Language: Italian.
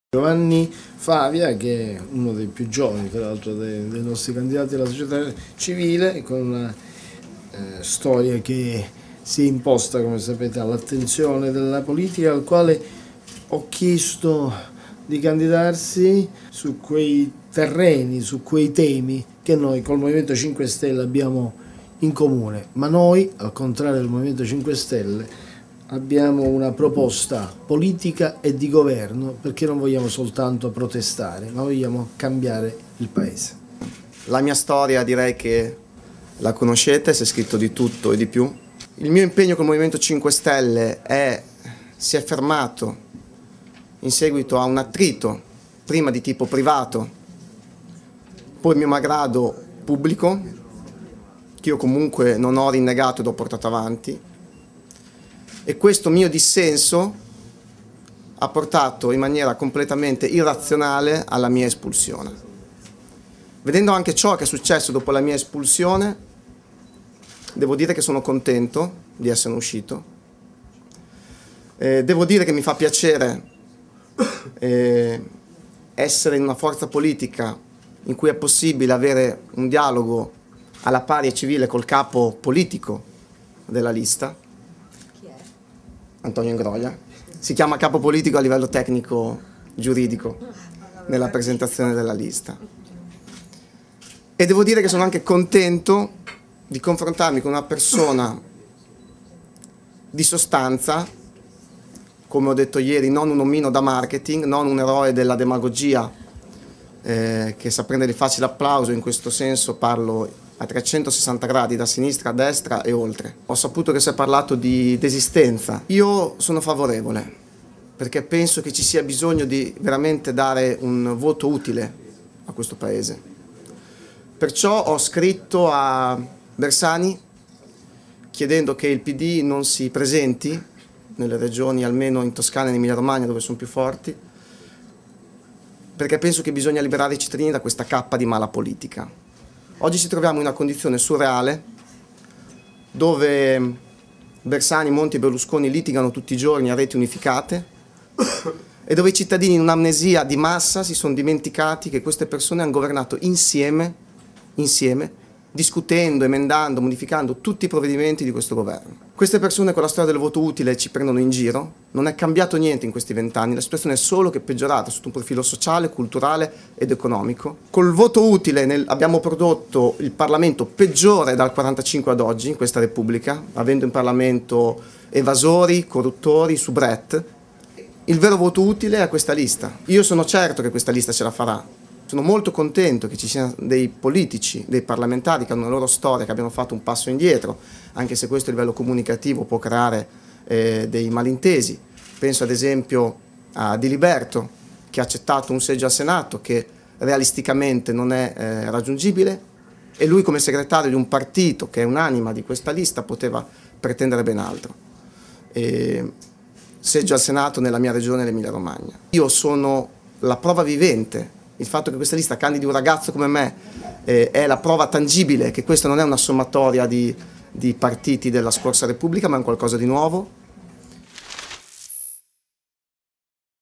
Giovanni Favia, che è uno dei più giovani, tra l'altro, dei nostri candidati alla società civile, con una storia che si è imposta, come sapete, all'attenzione della politica, al quale ho chiesto di candidarsi su quei terreni, su quei temi che noi col Movimento 5 Stelle abbiamo in comune. Ma noi, al contrario del Movimento 5 Stelle, abbiamo una proposta politica e di governo, perché non vogliamo soltanto protestare, ma vogliamo cambiare il Paese. La mia storia direi che la conoscete, si è scritto di tutto e di più. Il mio impegno col Movimento 5 Stelle si è fermato in seguito a un attrito, prima di tipo privato, poi mio malgrado pubblico, che io comunque non ho rinnegato ed ho portato avanti. E questo mio dissenso ha portato in maniera completamente irrazionale alla mia espulsione. Vedendo anche ciò che è successo dopo la mia espulsione, devo dire che sono contento di essere uscito. Devo dire che mi fa piacere essere in una forza politica in cui è possibile avere un dialogo alla pari e civile col capo politico della lista. Antonio Ingroia, si chiama capo politico a livello tecnico giuridico nella presentazione della lista. E devo dire che sono anche contento di confrontarmi con una persona di sostanza, come ho detto ieri, non un omino da marketing, non un eroe della demagogia che sa prendere il facile applauso. In questo senso parlo a 360 gradi, da sinistra a destra e oltre. Ho saputo che si è parlato di desistenza. Io sono favorevole, perché penso che ci sia bisogno di veramente dare un voto utile a questo Paese. Perciò ho scritto a Bersani chiedendo che il PD non si presenti nelle regioni, almeno in Toscana e in Emilia Romagna, dove sono più forti, perché penso che bisogna liberare i cittadini da questa cappa di mala politica. Oggi ci troviamo in una condizione surreale dove Bersani, Monti e Berlusconi litigano tutti i giorni a reti unificate e dove i cittadini in un'amnesia di massa si sono dimenticati che queste persone hanno governato insieme, discutendo, emendando, modificando tutti i provvedimenti di questo governo. Queste persone con la storia del voto utile ci prendono in giro, non è cambiato niente in questi 20 anni, la situazione è solo che è peggiorata sotto un profilo sociale, culturale ed economico. Col voto utile abbiamo prodotto il Parlamento peggiore dal 1945 ad oggi in questa Repubblica, avendo in Parlamento evasori, corruttori, soubrette. Il vero voto utile è questa lista. Io sono certo che questa lista ce la farà. Sono molto contento che ci siano dei politici, dei parlamentari che hanno la loro storia, che abbiano fatto un passo indietro, anche se questo a livello comunicativo può creare dei malintesi. Penso ad esempio a Diliberto, che ha accettato un seggio al Senato che realisticamente non è raggiungibile, e lui come segretario di un partito che è un'anima di questa lista poteva pretendere ben altro. Seggio al Senato nella mia regione, l'Emilia Romagna. Io sono la prova vivente. Il fatto che questa lista candidi un ragazzo come me è la prova tangibile che questa non è una sommatoria di partiti della scorsa Repubblica, ma è un qualcosa di nuovo.